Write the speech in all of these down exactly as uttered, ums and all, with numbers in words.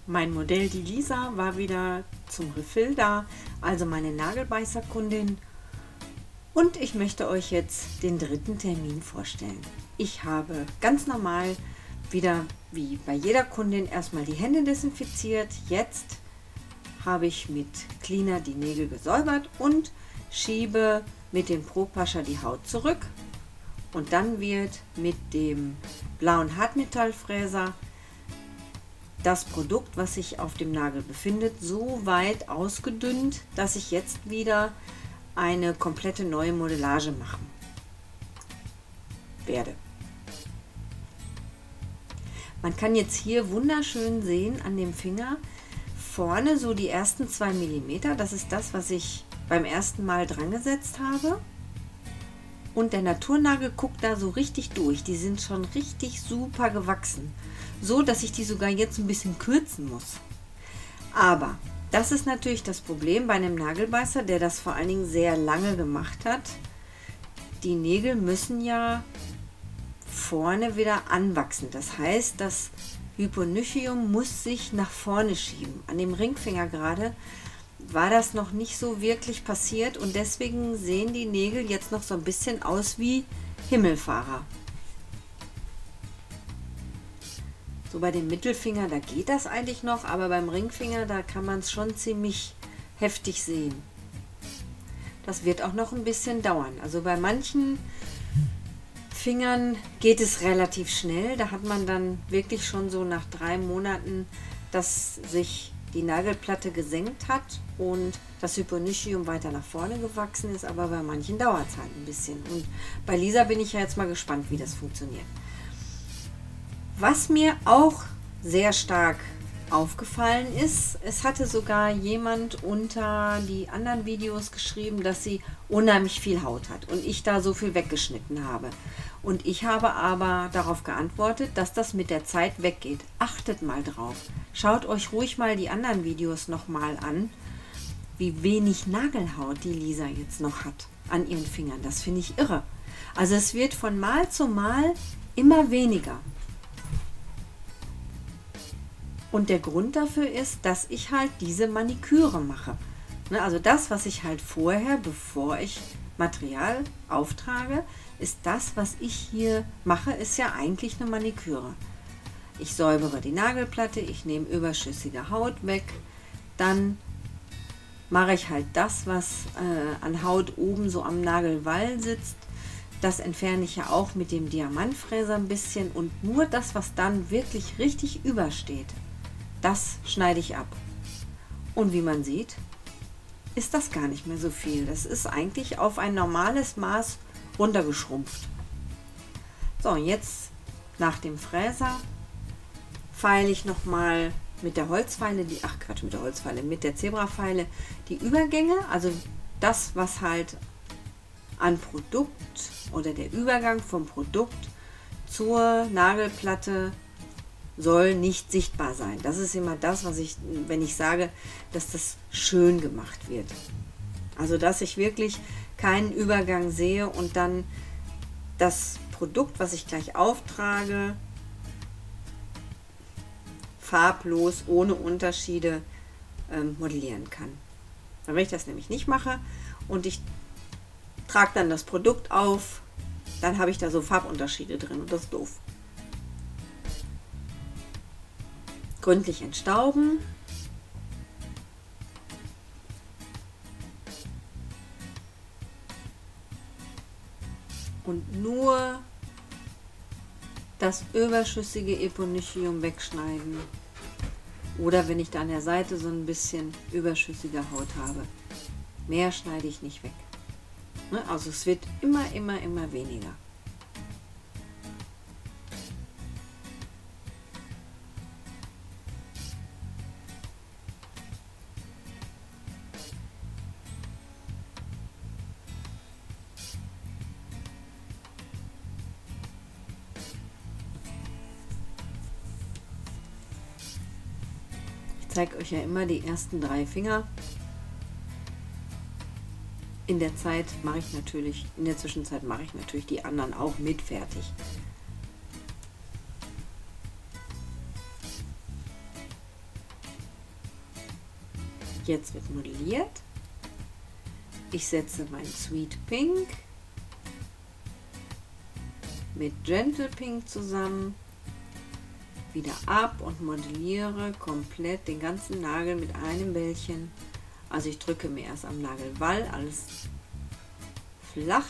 Mein Modell, die Lisa, war wieder zum Refill da, also meine Nagelbeißerkundin. Und ich möchte euch jetzt den dritten Termin vorstellen. Ich habe ganz normal wieder wie bei jeder Kundin erstmal die Hände desinfiziert. Jetzt habe ich mit Cleaner die Nägel gesäubert und schiebe mit dem Pro-Pascher die Haut zurück. Und dann wird mit dem blauen Hartmetallfräser das Produkt, was sich auf dem Nagel befindet, so weit ausgedünnt, dass ich jetzt wieder eine komplette neue Modellage machen werde. Man kann jetzt hier wunderschön sehen an dem Finger vorne so die ersten zwei Millimeter. Das ist das, was ich beim ersten Mal dran gesetzt habe. Und der Naturnagel guckt da so richtig durch. Die sind schon richtig super gewachsen. So, dass ich die sogar jetzt ein bisschen kürzen muss. Aber das ist natürlich das Problem bei einem Nagelbeißer, der das vor allen Dingen sehr lange gemacht hat. Die Nägel müssen ja vorne wieder anwachsen. Das heißt, das Hyponychium muss sich nach vorne schieben. An dem Ringfinger gerade war das noch nicht so wirklich passiert und deswegen sehen die Nägel jetzt noch so ein bisschen aus wie Himmelfahrer. So bei dem Mittelfinger, da geht das eigentlich noch, aber beim Ringfinger, da kann man es schon ziemlich heftig sehen. Das wird auch noch ein bisschen dauern. Also bei manchen Fingern geht es relativ schnell. Da hat man dann wirklich schon so nach drei Monaten, dass sich die Nagelplatte gesenkt hat und das Hyponychium weiter nach vorne gewachsen ist, aber bei manchen dauert es halt ein bisschen. Und bei Lisa bin ich ja jetzt mal gespannt, wie das funktioniert. Was mir auch sehr stark aufgefallen ist, es hatte sogar jemand unter die anderen Videos geschrieben, dass sie unheimlich viel Haut hat und ich da so viel weggeschnitten habe. Und ich habe aber darauf geantwortet, dass das mit der Zeit weggeht. Achtet mal drauf. Schaut euch ruhig mal die anderen Videos nochmal an, wie wenig Nagelhaut die Lisa jetzt noch hat an ihren Fingern. Das finde ich irre. Also es wird von Mal zu Mal immer weniger. Und der Grund dafür ist, dass ich halt diese Maniküre mache. Also das, was ich halt vorher, bevor ich Material auftrage, ist das, was ich hier mache, ist ja eigentlich eine Maniküre. Ich säubere die Nagelplatte, ich nehme überschüssige Haut weg, dann mache ich halt das, was äh, an Haut oben so am Nagelwall sitzt. Das entferne ich ja auch mit dem Diamantfräser ein bisschen und nur das, was dann wirklich richtig übersteht, das schneide ich ab. Und wie man sieht, ist das gar nicht mehr so viel. Das ist eigentlich auf ein normales Maß runtergeschrumpft. So, und jetzt nach dem Fräser feile ich nochmal mit der Holzfeile, die, ach Quatsch, mit der Holzfeile, mit der Zebrafeile die Übergänge, also das, was halt an Produkt oder der Übergang vom Produkt zur Nagelplatte soll nicht sichtbar sein. Das ist immer das, was ich, wenn ich sage, dass das schön gemacht wird. Also, dass ich wirklich keinen Übergang sehe und dann das Produkt, was ich gleich auftrage, farblos, ohne Unterschiede ähm, modellieren kann. Wenn ich das nämlich nicht mache und ich trage dann das Produkt auf, dann habe ich da so Farbunterschiede drin und das ist doof. Gründlich entstauben. Und nur das überschüssige Hyponychium wegschneiden. Oder wenn ich da an der Seite so ein bisschen überschüssige Haut habe. Mehr schneide ich nicht weg. Also es wird immer, immer, immer weniger. Ich zeige euch ja immer die ersten drei Finger. In der Zeit mache ich natürlich, in der Zwischenzeit mache ich natürlich die anderen auch mit fertig. Jetzt wird modelliert. Ich setze mein Sweet Pink mit Gentle Pink zusammen, wieder ab und modelliere komplett den ganzen Nagel mit einem Bällchen. Also ich drücke mir erst am Nagelwall alles flach.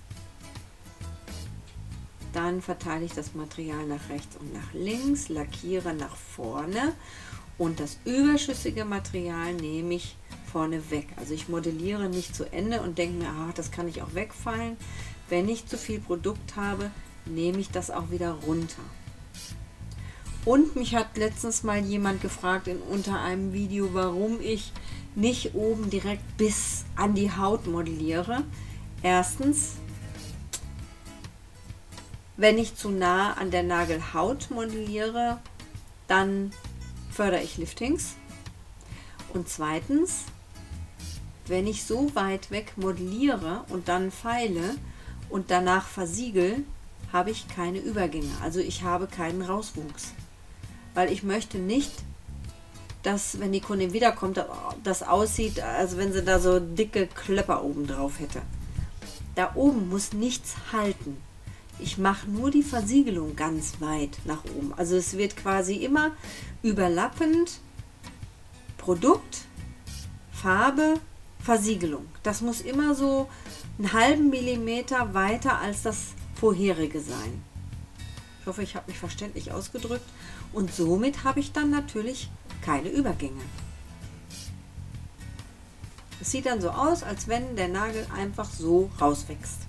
Dann verteile ich das Material nach rechts und nach links, lackiere nach vorne und das überschüssige Material nehme ich vorne weg. Also ich modelliere nicht zu Ende und denke mir, ach, das kann ich auch wegfallen. Wenn ich zu viel Produkt habe, nehme ich das auch wieder runter. Und mich hat letztens mal jemand gefragt in unter einem Video, warum ich nicht oben direkt bis an die Haut modelliere. Erstens, wenn ich zu nah an der Nagelhaut modelliere, dann fördere ich Liftings. Und zweitens, wenn ich so weit weg modelliere und dann feile und danach versiegel, habe ich keine Übergänge. Also ich habe keinen Rauswuchs. Weil ich möchte nicht, dass, wenn die Kundin wiederkommt, das aussieht, als wenn sie da so dicke Klöpper oben drauf hätte. Da oben muss nichts halten. Ich mache nur die Versiegelung ganz weit nach oben. Also es wird quasi immer überlappend Produkt, Farbe, Versiegelung. Das muss immer so einen halben Millimeter weiter als das vorherige sein. Ich hoffe, ich habe mich verständlich ausgedrückt. Und somit habe ich dann natürlich keine Übergänge. Es sieht dann so aus, als wenn der Nagel einfach so rauswächst.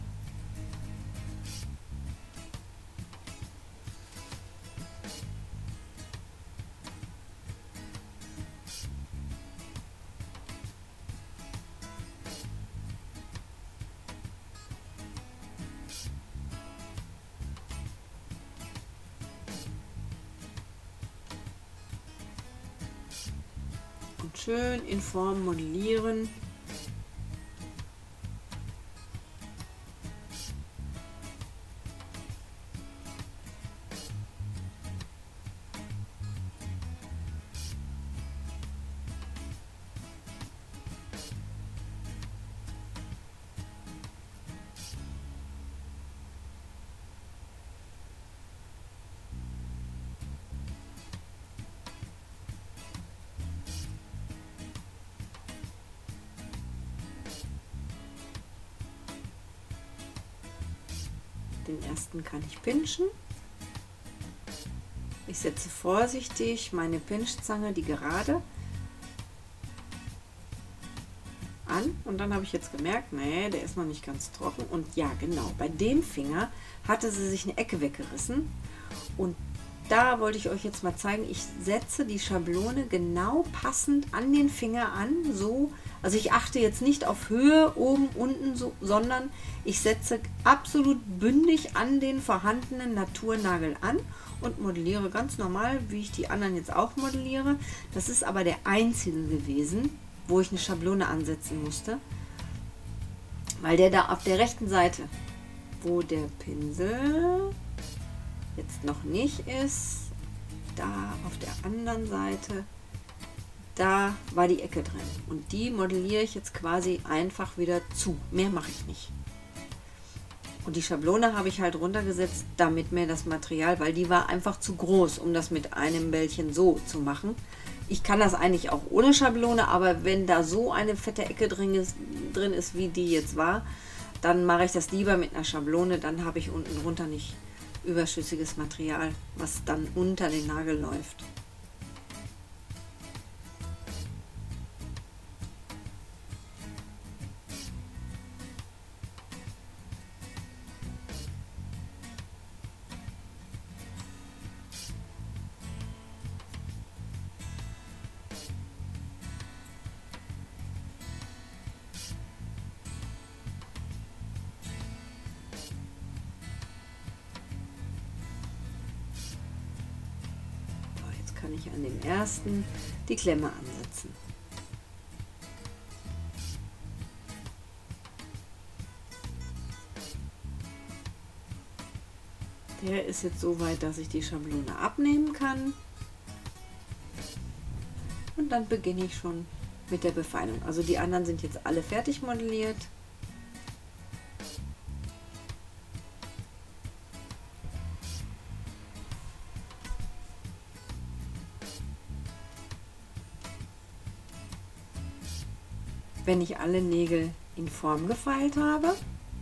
Schön in Form modellieren. Den ersten kann ich pinchen. Ich setze vorsichtig meine Pinchzange, die gerade, an und dann habe ich jetzt gemerkt, nee, der ist noch nicht ganz trocken und ja, genau, bei dem Finger hatte sie sich eine Ecke weggerissen und da wollte ich euch jetzt mal zeigen, ich setze die Schablone genau passend an den Finger an, so, also ich achte jetzt nicht auf Höhe, oben, unten, so, sondern ich setze absolut bündig an den vorhandenen Naturnagel an und modelliere ganz normal, wie ich die anderen jetzt auch modelliere. Das ist aber der einzige gewesen, wo ich eine Schablone ansetzen musste, weil der da auf der rechten Seite, wo der Pinsel jetzt noch nicht ist, da auf der anderen Seite, da war die Ecke drin und die modelliere ich jetzt quasi einfach wieder zu. Mehr mache ich nicht. Und die Schablone habe ich halt runtergesetzt, damit mir das Material, weil die war einfach zu groß, um das mit einem Bällchen so zu machen. Ich kann das eigentlich auch ohne Schablone, aber wenn da so eine fette Ecke drin ist, drin ist wie die jetzt war, dann mache ich das lieber mit einer Schablone, dann habe ich unten drunter nicht überschüssiges Material, was dann unter den Nagel läuft. Kann ich an dem ersten die Klemme ansetzen. Der ist jetzt so weit, dass ich die Schablone abnehmen kann. Und dann beginne ich schon mit der Befeinung. Also die anderen sind jetzt alle fertig modelliert. Wenn ich alle Nägel in Form gefeilt habe,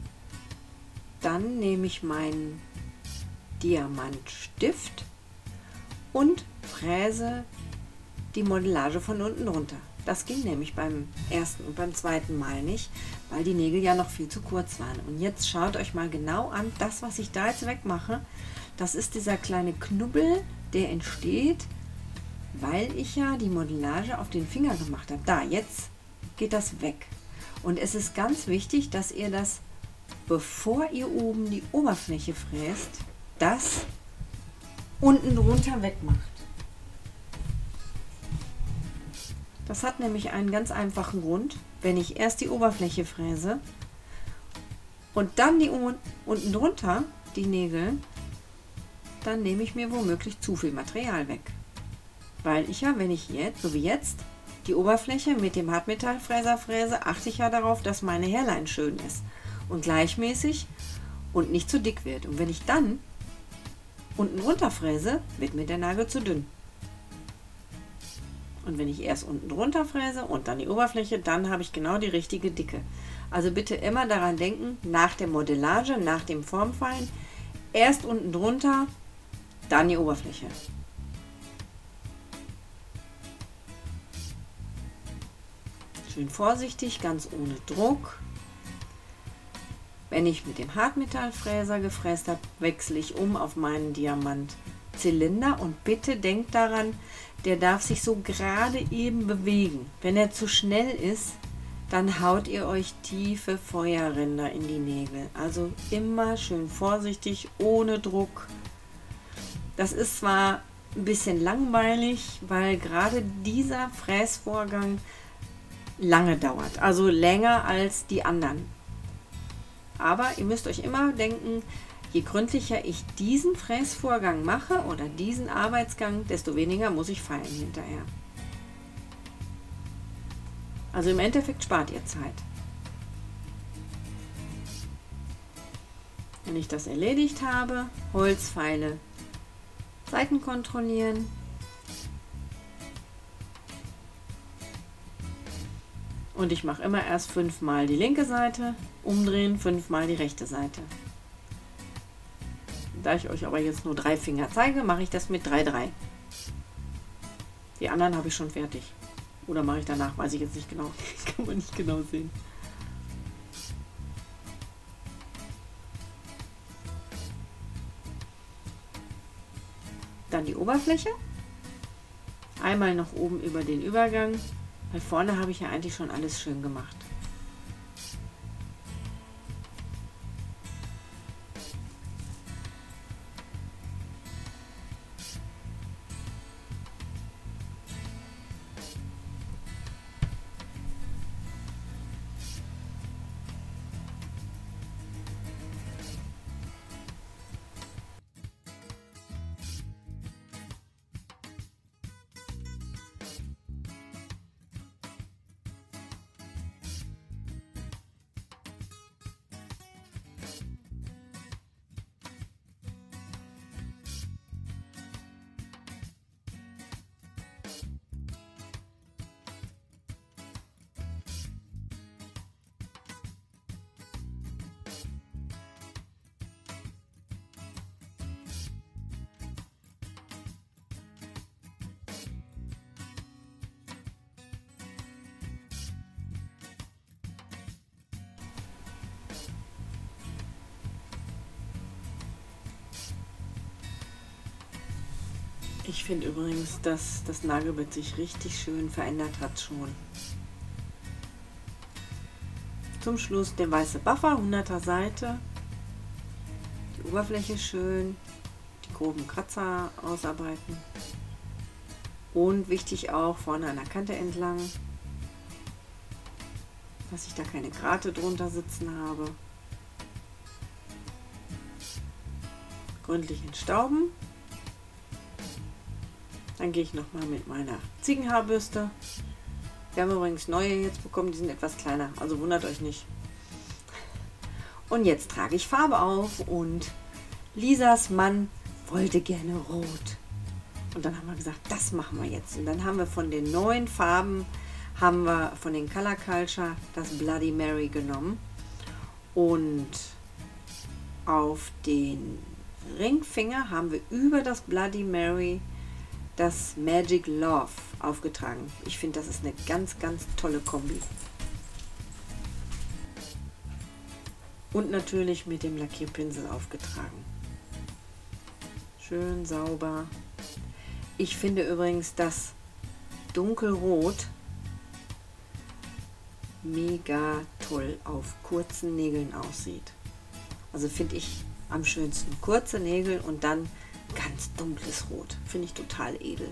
dann nehme ich meinen Diamantstift und fräse die Modellage von unten runter. Das ging nämlich beim ersten und beim zweiten Mal nicht, weil die Nägel ja noch viel zu kurz waren. Und jetzt schaut euch mal genau an, das, was ich da jetzt wegmache, das ist dieser kleine Knubbel, der entsteht, weil ich ja die Modellage auf den Finger gemacht habe. Da, jetzt geht das weg. Und es ist ganz wichtig, dass ihr das, bevor ihr oben die Oberfläche fräst, das unten drunter wegmacht. Das hat nämlich einen ganz einfachen Grund. Wenn ich erst die Oberfläche fräse und dann die unten drunter, die Nägel, dann nehme ich mir womöglich zu viel Material weg. Weil ich ja, wenn ich jetzt, so wie jetzt, die Oberfläche mit dem Hartmetallfräser fräse, achte ich ja darauf, dass meine Hairline schön ist und gleichmäßig und nicht zu dick wird. Und wenn ich dann unten runter fräse, wird mir der Nagel zu dünn. Und wenn ich erst unten drunter fräse und dann die Oberfläche, dann habe ich genau die richtige Dicke. Also bitte immer daran denken, nach der Modellage, nach dem Formfeilen, erst unten drunter, dann die Oberfläche. Schön vorsichtig, ganz ohne Druck. Wenn ich mit dem Hartmetallfräser gefräst habe, wechsle ich um auf meinen Diamantzylinder und bitte denkt daran, der darf sich so gerade eben bewegen. Wenn er zu schnell ist, dann haut ihr euch tiefe Feuerränder in die Nägel. Also immer schön vorsichtig, ohne Druck. Das ist zwar ein bisschen langweilig, weil gerade dieser Fräsvorgang lange dauert, also länger als die anderen. Aber ihr müsst euch immer denken, je gründlicher ich diesen Fräsvorgang mache oder diesen Arbeitsgang, desto weniger muss ich feilen hinterher. Also im Endeffekt spart ihr Zeit. Wenn ich das erledigt habe, Holzpfeile, Seiten kontrollieren. Und ich mache immer erst fünfmal die linke Seite, umdrehen, fünfmal die rechte Seite. Da ich euch aber jetzt nur drei Finger zeige, mache ich das mit drei drei. Die anderen habe ich schon fertig. Oder mache ich danach, weiß ich jetzt nicht genau. Kann man nicht genau sehen. Dann die Oberfläche. Einmal noch oben über den Übergang. Weil vorne habe ich ja eigentlich schon alles schön gemacht. Ich finde übrigens, dass das Nagelbett sich richtig schön verändert hat schon. Zum Schluss der weiße Buffer, hunderter Seite. Die Oberfläche schön, die groben Kratzer ausarbeiten. Und wichtig auch vorne an der Kante entlang, dass ich da keine Grate drunter sitzen habe. Gründlich entstauben. Dann gehe ich nochmal mit meiner Ziegenhaarbürste Wir haben übrigens neue jetzt bekommen, die sind etwas kleiner, also wundert euch nicht. Und jetzt trage ich Farbe auf und Lisas Mann wollte gerne rot. Und dann haben wir gesagt, das machen wir jetzt. Und dann haben wir von den neuen Farben, haben wir von den Color Culture das Bloody Mary genommen und auf den Ringfinger haben wir über das Bloody Mary das Magic Love aufgetragen. Ich finde, das ist eine ganz, ganz tolle Kombi. Und natürlich mit dem Lackierpinsel aufgetragen. Schön sauber. Ich finde übrigens, dass Dunkelrot mega toll auf kurzen Nägeln aussieht. Also finde ich am schönsten kurze Nägel und dann ganz dunkles Rot. Finde ich total edel.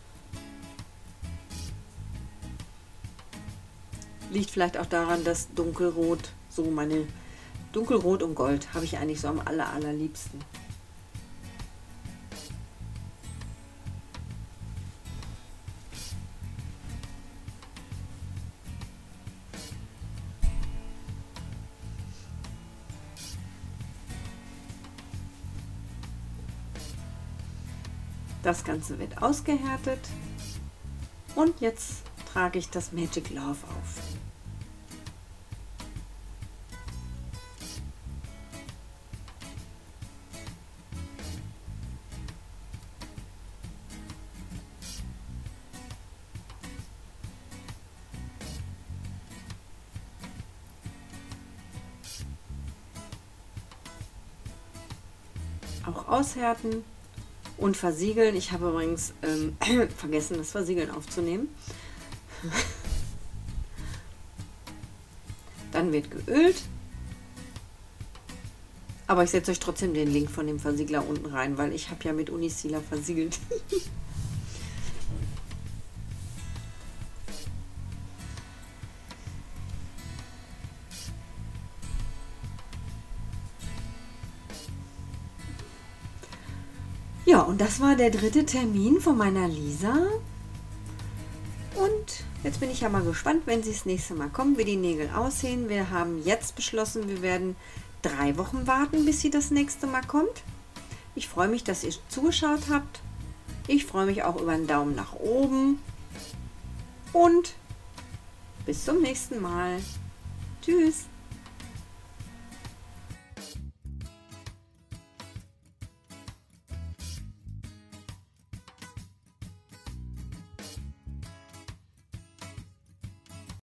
Liegt vielleicht auch daran, dass Dunkelrot, so meine Dunkelrot und Gold, habe ich eigentlich so am aller, allerliebsten. Das Ganze wird ausgehärtet und jetzt trage ich das Magic Love auf. Auch aushärten und versiegeln. Ich habe übrigens ähm, vergessen, das Versiegeln aufzunehmen. Dann wird geölt. Aber ich setze euch trotzdem den Link von dem Versiegler unten rein, weil ich habe ja mit Unisealer versiegelt. Ja, und das war der dritte Termin von meiner Lisa. Und jetzt bin ich ja mal gespannt, wenn sie das nächste Mal kommt, wie die Nägel aussehen. Wir haben jetzt beschlossen, wir werden drei Wochen warten, bis sie das nächste Mal kommt. Ich freue mich, dass ihr zugeschaut habt. Ich freue mich auch über einen Daumen nach oben. Und bis zum nächsten Mal. Tschüss.